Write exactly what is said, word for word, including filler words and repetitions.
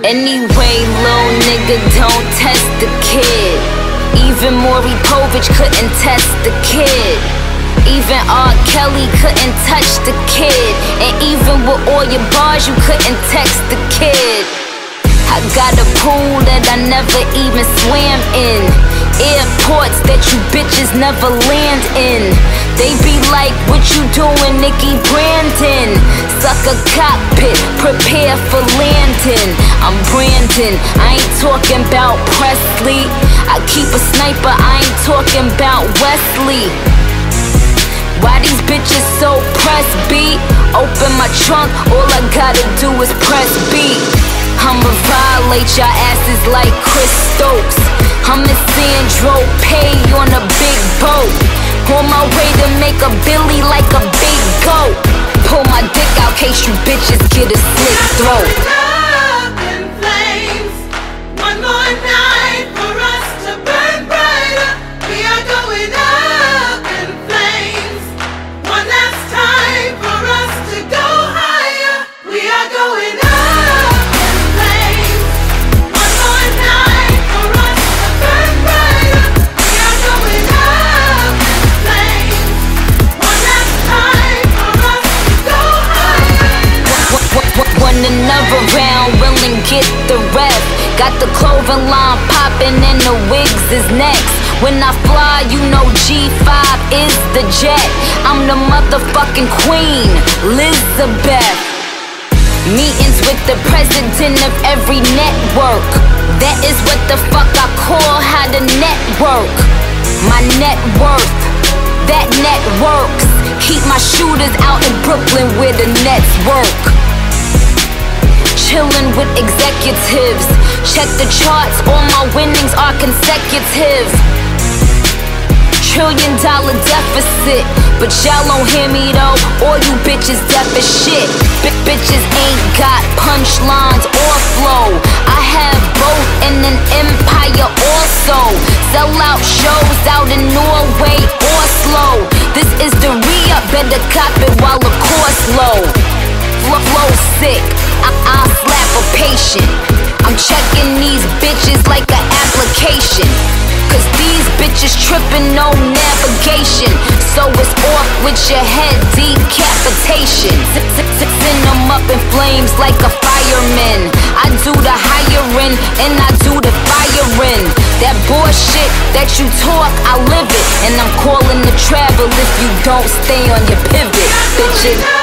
Anyway, lil' nigga, don't test the kid. Even Maury Povich couldn't test the kid. Even R. Kelly couldn't touch the kid. And even with all your bars, you couldn't text the kid. I got a pool that I never even swam in. Airports that you bitches never land in. They be like, what you doing, Nicki Brandon? Suck a cockpit, prepare for landing. I'm Brandon, I ain't talking about Presley. I keep a sniper, I ain't talking about Wesley. Why these bitches so press B? Open my trunk, all I gotta do is press B. I'ma violate y'all asses like Chris Stokes. I'm in Sandro Pay on a big boat. On my way to make a Billy like a big goat. Pull my dick out case you bitches get a slit throat. Another round, willing get the rep. Got the clothing line popping and the wigs is next. When I fly, you know G five is the jet. I'm the motherfucking queen, Elizabeth. Meetings with the president of every network. That is what the fuck I call how to network. My net worth, that net works. Keep my shooters out in Brooklyn where the nets work. Chillin' with executives. Check the charts, all my winnings are consecutive. Trillion dollar deficit, but y'all don't hear me though. All you bitches deaf as shit. B bitches ain't got punchlines or flow. I have both and an empire also. Sell out shows out in Norway, Oslo. This is the re-up, better cop it while the course low. Flow sick, I I'll slap a patient. I'm checking these bitches like an application. Cause these bitches tripping, no navigation. So it's off with your head, decapitation. Send them up in flames like a fireman. I do the hiring and I do the firing. That bullshit that you talk, I live it. And I'm calling the travel if you don't stay on your pivot, bitches.